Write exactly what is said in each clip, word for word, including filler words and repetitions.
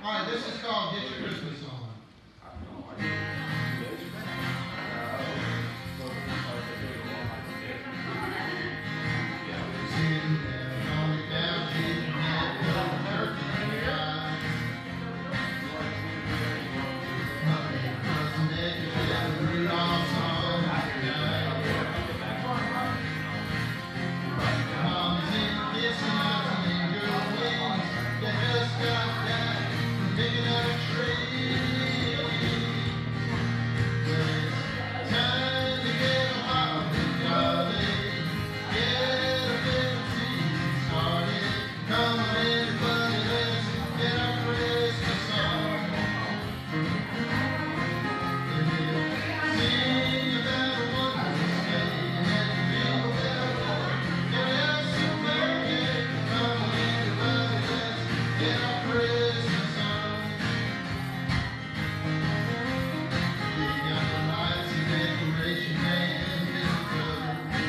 right, this is called Get Your Christmas On. Sitting there on the couch eating that little turkey fry. Mother cousin that you feel the Rudolph song tonight. Mommy's in the kitchen out to angel wings that just got back from picking up a tree. But it's time to get a holiday jolly. Get a little season started. Come on everybody, let's get our Christmas on. And we'll sing about a wonderful day and jingle bell roll. Get us some merry. Come on everybody, let's get our Christmas on. We got the lights and decoration and mistletoe.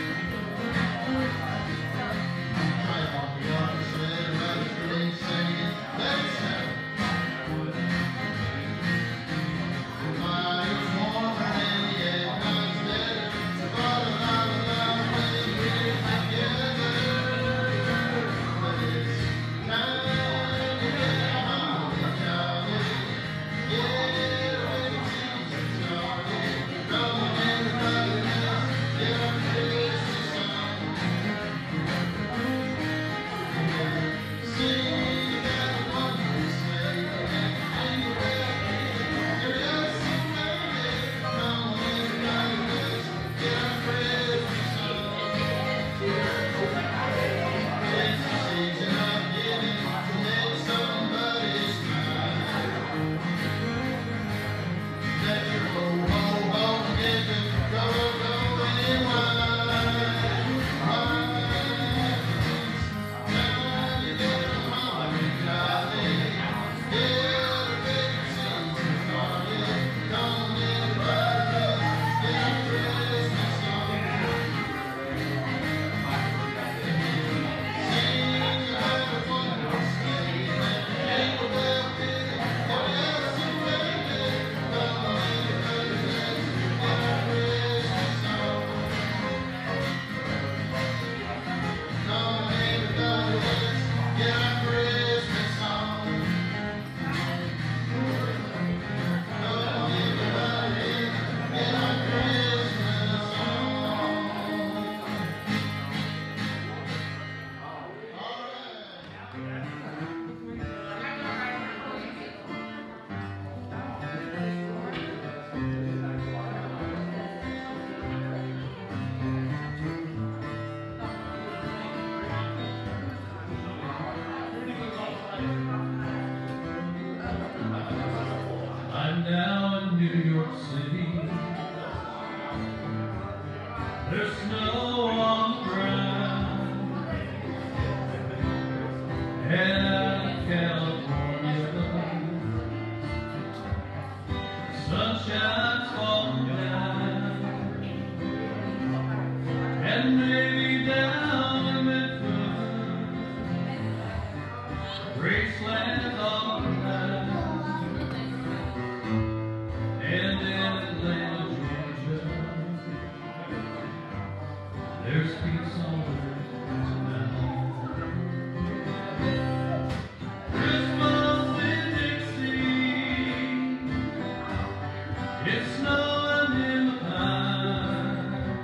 Try to walk along the sled, brothers really singing, let it snow. The fire's warmer and the eggnog's better. La la la la la, when we're together. But it's time to get a holiday jolly. Get a wedding season started. Come on everybody, let's get our Christmas on. Sing about a wonderful sleigh and jingle bell ring. Carry us some merry. Come on everybody, let's get our Christmas on. It's the season of giving to make somebody smile. Let your ho ho ho get the go go in line. Time to get a holiday jolly. Get a big season started. Come on everybody, let's get our Christmas on. Sing about a wonderful sleigh and jingle bell ring. Carry us some merry. Come on everybody, let's get our Christmas on. Come on everybody, let's get our Christmas on. Come on everybody, get our Christmas on. All right. I'm now in New York City. There's snow on the ground. And out in California, sunshine's falling down. And maybe down in Memphis, Graceland's all around. And in Atlanta, Georgia, there's peace on earth tonight. Christmas in Dixie, it's snowing in the pines.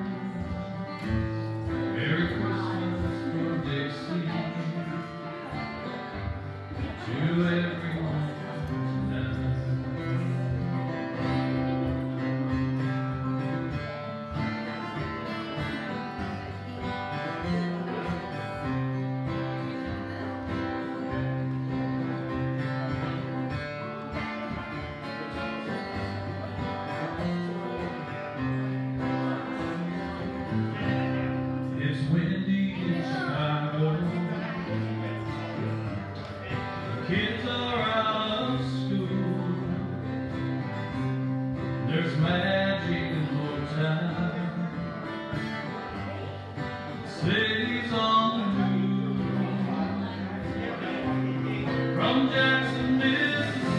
Merry Christmas from Dixie to everyone tonight. It's windy in Chicago. The kids are out of school. There's magic in Motown. The city's on the move. From Jackson, Mississippi.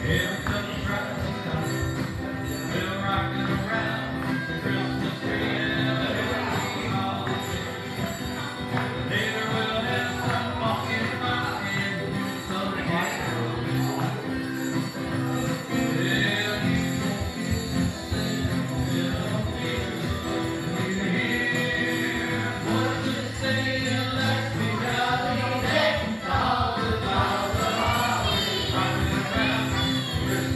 Here comes Christmas, we're rocking around the Christmas tree in the hippie hall. Later we'll have some pumpkin pie and some carols. Yeah, you won't you hear what you say, Alexi Valley, deck all the dollar. Rocking around Christmas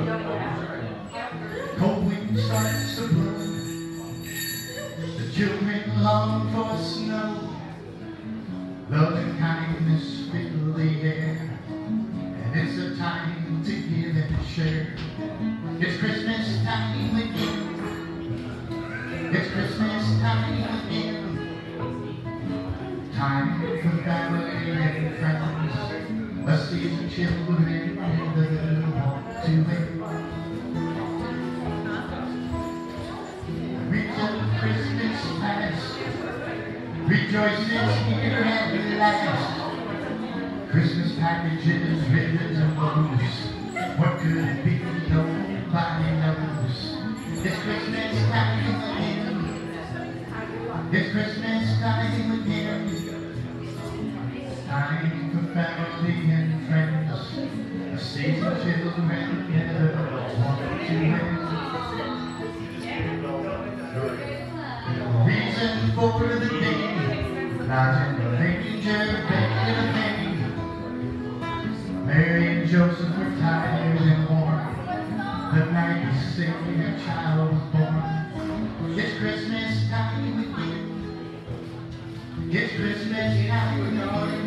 Cold wind starts to blow. The children long for snow. Love and kindness fill the air, and it's a time to give and share. It's Christmas time again. It's Christmas time again. Time for family and friends. A season children want to win. Reach up Christmas past. Rejoices here at last. Christmas packages, ribbons and bows. What could it be? Nobody knows. It's Christmas time again. It's Christmas time again. Time for family and friends. A season children never want to win. Reason for the day. Lies in the manger, baked in a baby. Mary and Joseph were tired and worn. The night the Savior child was born. It's Christmas time again. It's Christmas time again.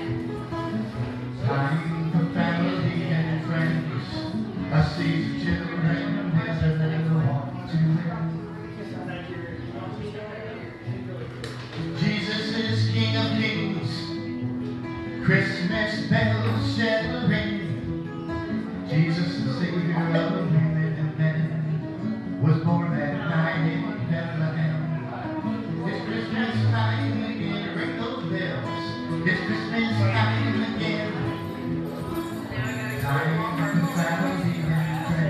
Time for family and friends. A season children never want to win. Jesus is King of Kings. Christmas bells shall ring. Jesus, the Savior of women and men, was born that night in Bethlehem. It's Christmas time again. Ring those bells. It's Christmas time again. Time for family and friends.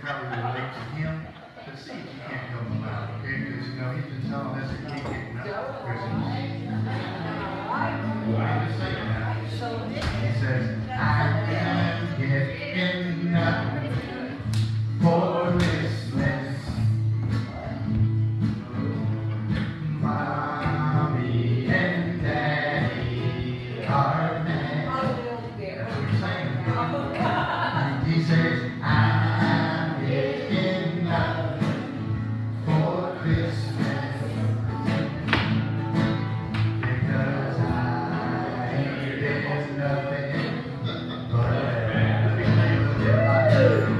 probably relate to him, but see if you can't help him out, okay? Because, you know, he's been telling us he can't get enough of Christmas. Well, I'm just saying that. He says, I can't get enough for Christmas. Mommy and Daddy are mad. That's what he's saying. He says, I'm getting enough for Christmas because I ain't getting nothing but let me tell you what they're like.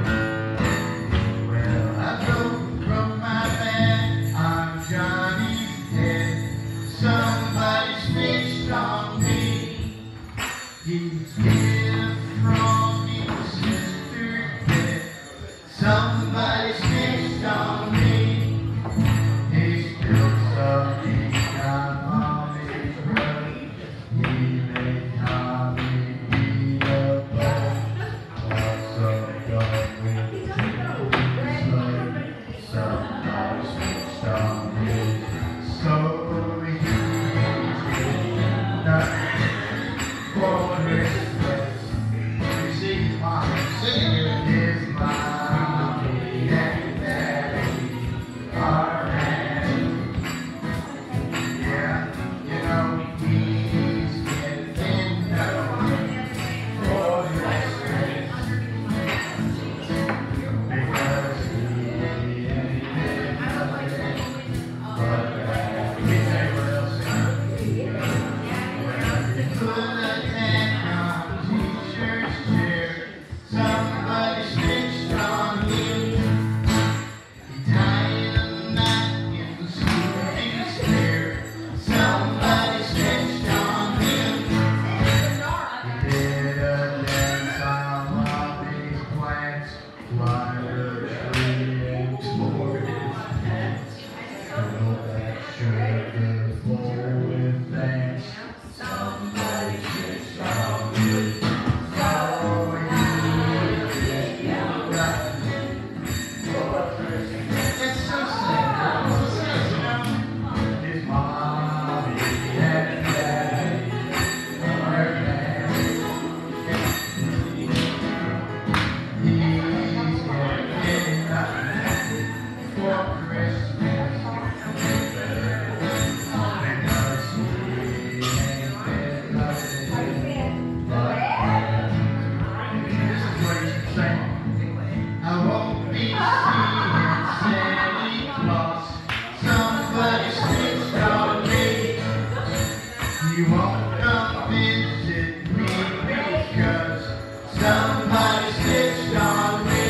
Well, I broke from my bed on Johnny's head. Somebody snitched on me. He's getting a frog in his sister's bed. Somebody snitched on me. He spilled something on Mommy's rug. He made Tommy be a bug. Also done with his slug. Somebody snitched on me. So he's getting nothing for Christmas. You see his mom sitting here. His mommy and daddy are mad. Yeah, you know, he's getting nothing for Christmas because he ain't getting nothing but that. Let me tell you what else is. Put a tag on T-shirt's chair. Somebody snitched on him. He tied a knot in the sleeping spare. Somebody snitched on him. He did a dance on Mommy's plants. Climbed a tree and tore his pants. Filled that sugar floor with thanks. Somebody snitched on me. So he's getting nothing for Christmas. It's so sad. It's so sad, you know. His mommy and daddy are mad. He's getting nothing for Christmas because he ain't getting nothing but that. This is what he's saying. I won't be seeing Santa Claus. Somebody snitched on me. You won't come visit me because somebody snitched on me.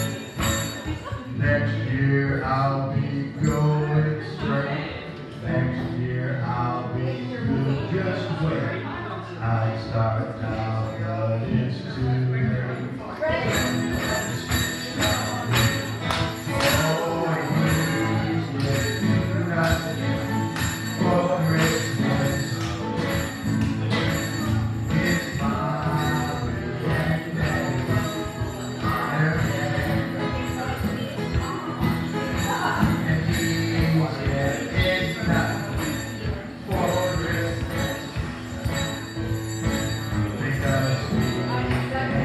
Next year I'll be going straight. Next year I'll be good. Just wait. I start now, but it's too late. Oh, he's getting nothing for Christmas. His mommy and daddy are mad. And he's getting nothing for Christmas because he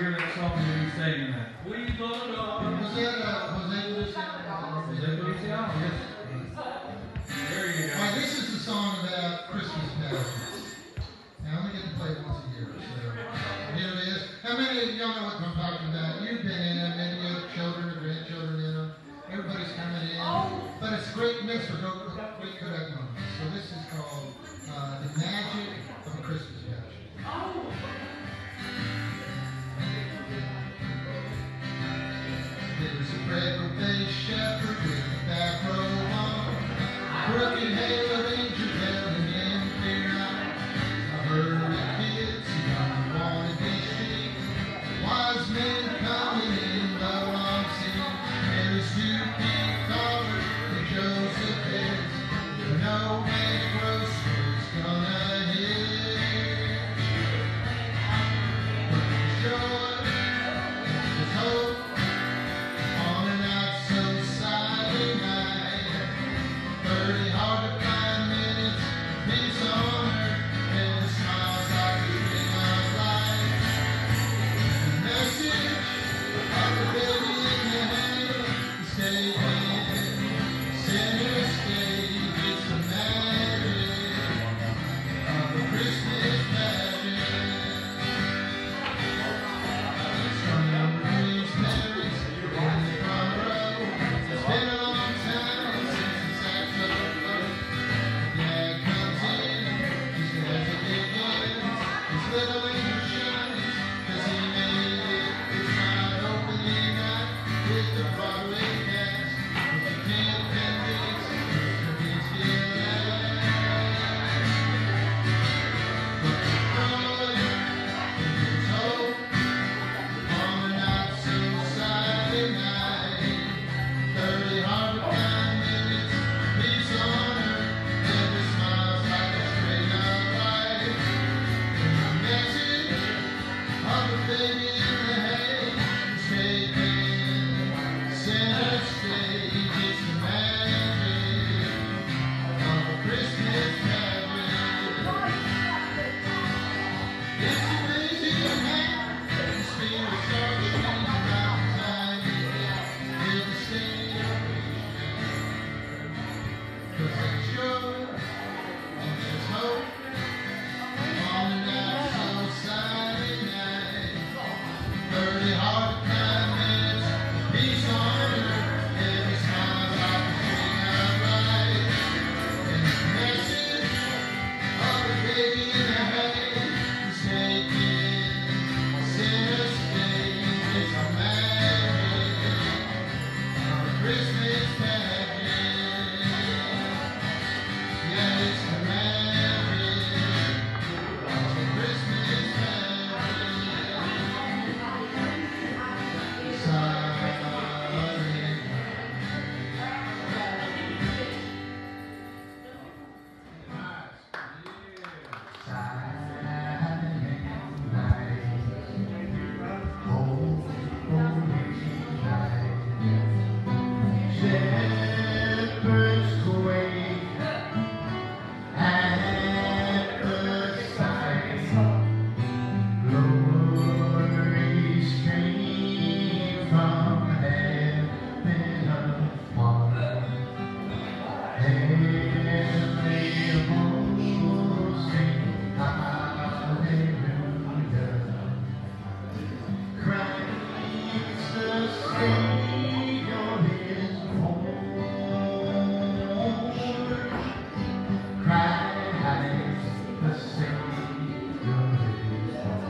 hear that song and you singing that. We the Lord. Was that uh, Jose Luciano? Jose Luciano, yes. There you All go. right, this is the song about Christmas pageants. Now, I only get to play it once a year, so here it is. How many of y'all know what I'm talking about? You've been in them, maybe you have children or grandchildren in them. Everybody's coming in. But it's a great mix for go- great Kodak moments. So this is called uh, The Magic of a Christmas Pageant. There's a freckle-faced shepherd with a back robe on, crooked hair, angel telling him fear not. I heard the kids who don't want to be sheep, wise men coming in the wrong seat. Mary's two feet taller than Joseph is, no man grocer's gonna hit. But for sure, there's hope. On a not so silent night, thirty hard to find minutes, peace on earth, and smiles like a string of light. The message of the baby in the hay, stay in center stage. It's the magic of a Christmas pageant. Some number threes, Marys, in the front row. It's been a long time since the saxophone. The dad comes in, just as it begins. His little angel shines, 'cause he made it. It's not opening night with the Broadway cast. But you can't convince Mister Beansfield that. But the joy, there's hope. On a not so silent night, thirty hard to find minutes, peace on earth, every smile's like a string of light. And the message of a baby in the hay is taking center stage. It's the magic of a Christmas pageant. It's amazing how the spirit starts streaming around time. Feel the same. 'Cause there's joy and there's hope on a not so silent night. Thirty hard to find minutes, peace on earth, every smile's like a string of light. And the message of the baby in the hay is taking center stage. It's the magic of a Christmas pageant. Yeah, it's the magic of a Christmas pageant. Silent Shepherds quake at the sight, glory stream from heaven afar. Heavenly hosts sing hallelujah. Christ the Savior is born. Christ the Savior is born.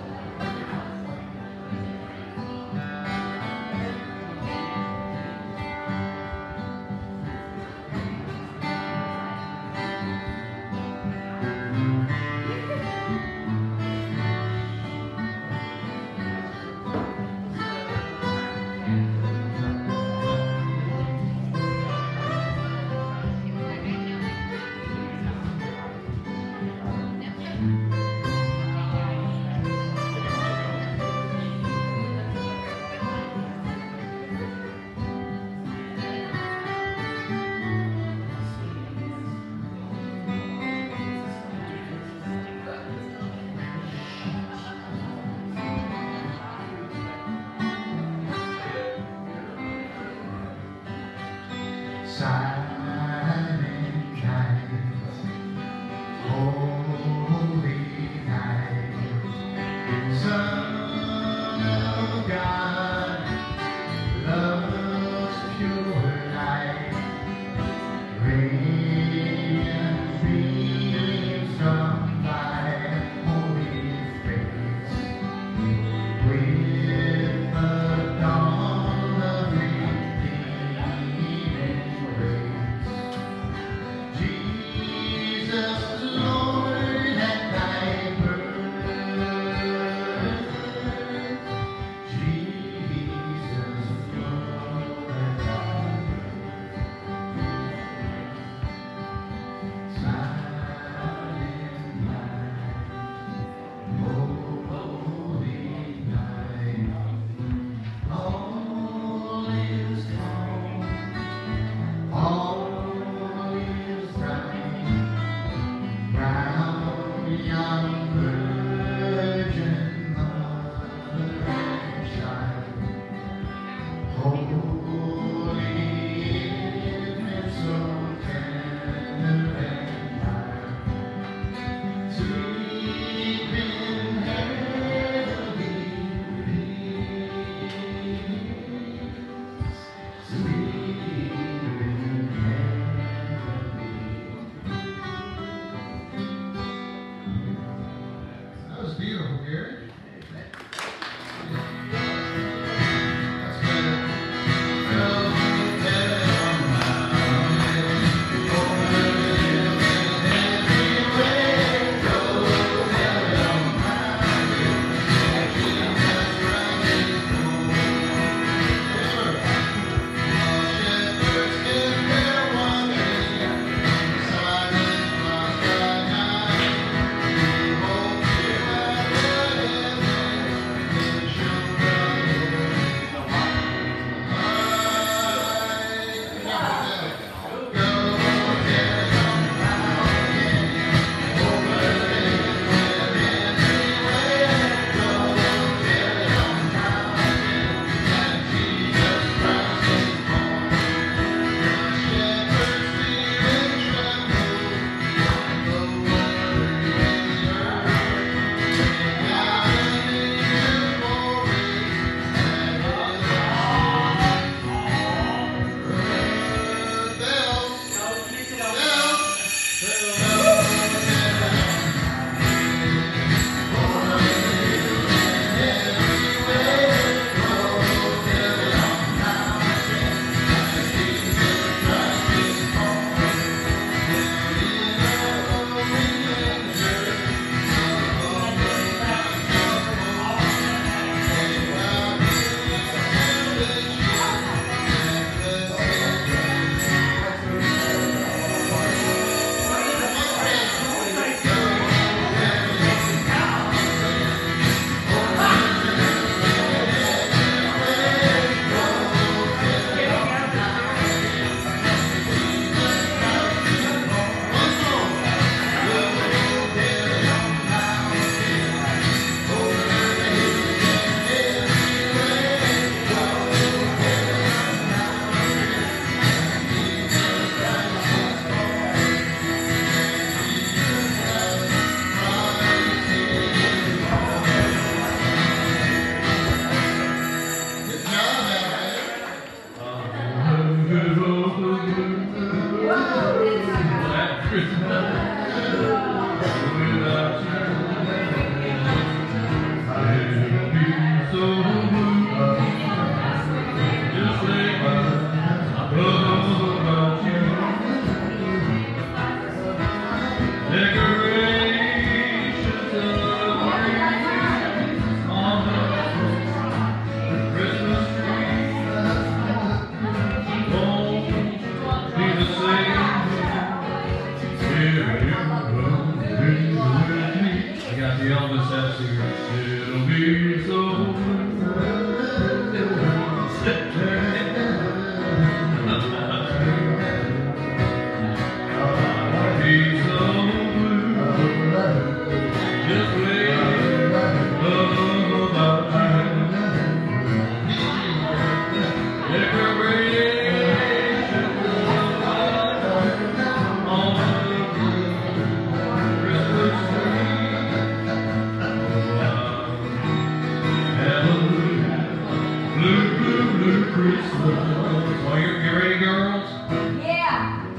Christmas. Well, you, you ready, girls? Yeah.